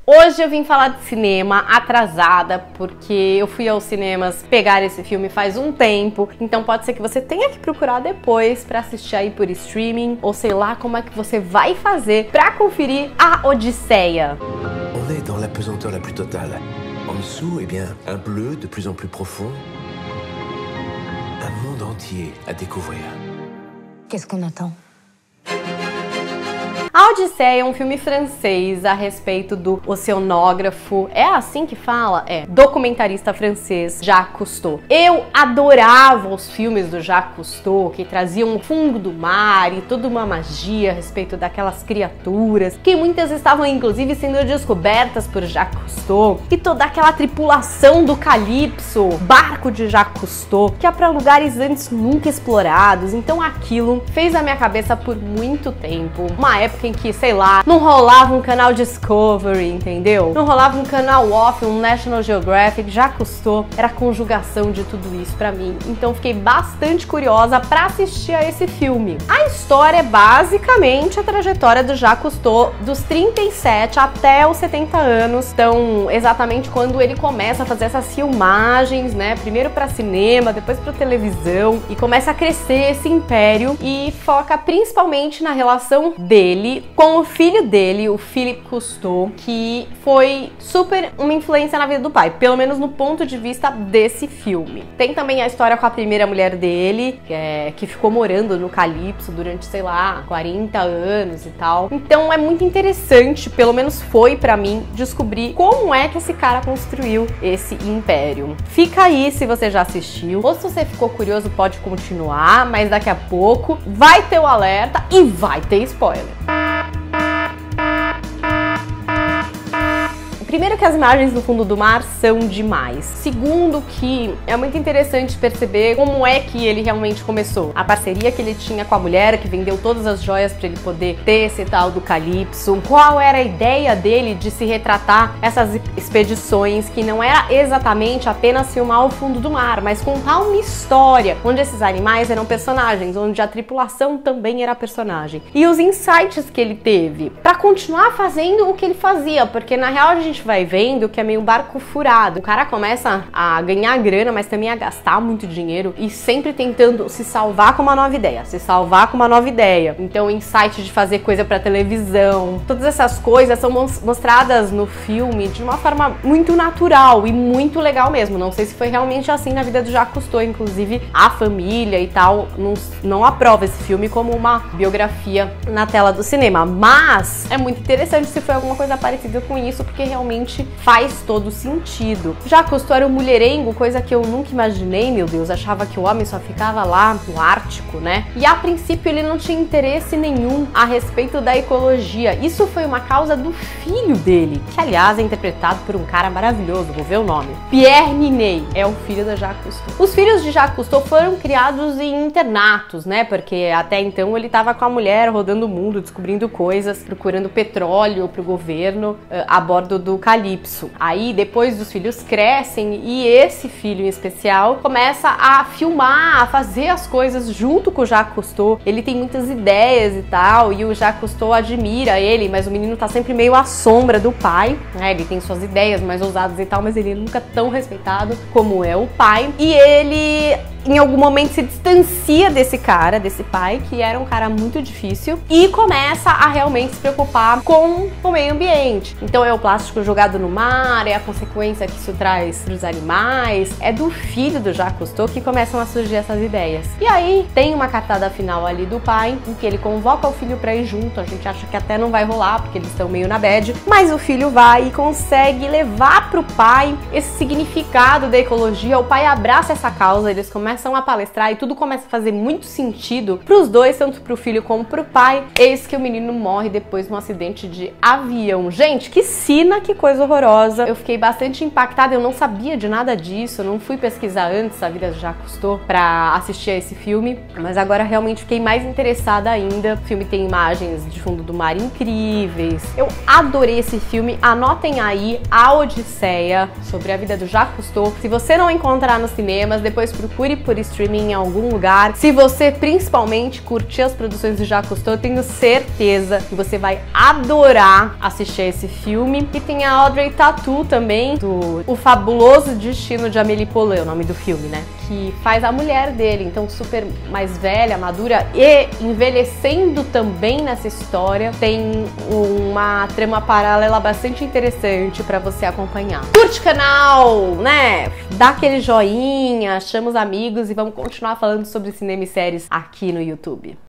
Hoje eu vim falar de cinema atrasada, porque eu fui aos cinemas pegar esse filme faz um tempo, então pode ser que você tenha que procurar depois pra assistir aí por streaming, ou sei lá como é que você vai fazer pra conferir A Odisseia. On est dans la pesanteur la plus totale. En dessous, eh bien, un bleu de plus en plus profond. Un monde entier à découvrir. Qu'est-ce qu'on attend? A Odisseia é um filme francês a respeito do oceanógrafo, é assim que fala? Documentarista francês Jacques Cousteau. Eu adorava os filmes do Jacques Cousteau, que traziam o fundo do mar e toda uma magia a respeito daquelas criaturas, que muitas estavam inclusive sendo descobertas por Jacques Cousteau, e toda aquela tripulação do Calypso, barco de Jacques Cousteau, que é para lugares antes nunca explorados. Então aquilo fez a minha cabeça por muito tempo, uma época em que, sei lá, não rolava um canal Discovery, entendeu? Não rolava um canal Off, um National Geographic. Jacques Cousteau era a conjugação de tudo isso pra mim, então fiquei bastante curiosa pra assistir a esse filme. A história é basicamente a trajetória do Jacques Cousteau dos 37 até os 70 anos, então exatamente quando ele começa a fazer essas filmagens, né, primeiro pra cinema, depois pra televisão, e começa a crescer esse império e foca principalmente na relação dele com o filho dele, o Philippe Cousteau, que foi super uma influência na vida do pai, pelo menos no ponto de vista desse filme. Tem também a história com a primeira mulher dele, que ficou morando no Calypso durante, sei lá, 40 anos e tal. Então é muito interessante, pelo menos foi pra mim, descobrir como é que esse cara construiu esse império. Fica aí se você já assistiu, ou se você ficou curioso pode continuar, mas daqui a pouco vai ter o alerta e vai ter spoiler. Primeiro que as imagens no fundo do mar são demais. Segundo que é muito interessante perceber como é que ele realmente começou. A parceria que ele tinha com a mulher, que vendeu todas as joias para ele poder ter esse tal do Calypso. Qual era a ideia dele de se retratar essas expedições, que não era exatamente apenas filmar o fundo do mar, mas contar uma história, onde esses animais eram personagens, onde a tripulação também era personagem. E os insights que ele teve para continuar fazendo o que ele fazia, porque na real a gente vai vendo que é meio barco furado. O cara começa a ganhar grana, mas também a gastar muito dinheiro e sempre tentando se salvar com uma nova ideia, se salvar com uma nova ideia. Então, insight de fazer coisa pra televisão, todas essas coisas são mostradas no filme de uma forma muito natural e muito legal mesmo. Não sei se foi realmente assim na vida do Jacques Cousteau, inclusive a família e tal não aprova esse filme como uma biografia na tela do cinema, mas é muito interessante se foi alguma coisa parecida com isso, porque realmente faz todo sentido. Jacques Cousteau era um mulherengo, coisa que eu nunca imaginei, meu Deus, achava que o homem só ficava lá no Ártico, né? E a princípio ele não tinha interesse nenhum a respeito da ecologia. Isso foi uma causa do filho dele, que aliás é interpretado por um cara maravilhoso, vou ver o nome. Pierre Niney é o filho da Jacques Cousteau. Os filhos de Jacques Cousteau foram criados em internatos, né? Porque até então ele estava com a mulher rodando o mundo, descobrindo coisas, procurando petróleo pro governo a bordo do Calypso. Aí depois os filhos crescem e esse filho em especial começa a filmar, a fazer as coisas junto com o Jacques Cousteau. Ele tem muitas ideias e tal, e o Jacques Cousteau admira ele, mas o menino tá sempre meio à sombra do pai, né? Ele tem suas ideias mais ousadas e tal, mas ele nunca é tão respeitado como é o pai. E ele em algum momento se distancia desse cara, desse pai, que era um cara muito difícil, e começa a realmente se preocupar com o meio ambiente. Então é o plástico jogado no mar, é a consequência que isso traz para os animais, é do filho do Jacques Cousteau que começam a surgir essas ideias. E aí tem uma cartada final ali do pai, em que ele convoca o filho para ir junto. A gente acha que até não vai rolar, porque eles estão meio na bad, mas o filho vai e consegue levar pro pai esse significado da ecologia. O pai abraça essa causa, eles começam a palestrar e tudo começa a fazer muito sentido pros dois, tanto pro filho como pro pai. Eis que o menino morre depois de um acidente de avião. Gente, que cena, que coisa horrorosa. Eu fiquei bastante impactada, eu não sabia de nada disso, eu não fui pesquisar antes a vida de Jacques Cousteau pra assistir a esse filme, mas agora realmente fiquei mais interessada ainda. O filme tem imagens de fundo do mar incríveis. Eu adorei esse filme, anotem aí A Odisseia, sobre a vida do Jacques Cousteau. Se você não encontrar nos cinemas, depois procure por streaming em algum lugar. Se você principalmente curtir as produções do Jacques Cousteau, eu tenho certeza que você vai adorar assistir esse filme. E tem a Audrey Tautou também, do O Fabuloso Destino de Amélie Poulain, o nome do filme, né? Que faz a mulher dele, então super mais velha, madura e envelhecendo também nessa história. Tem uma trama paralela bastante interessante pra você acompanhar. Curte o canal, né? Dá aquele joinha, chama os amigos e vamos continuar falando sobre cinema e séries aqui no YouTube.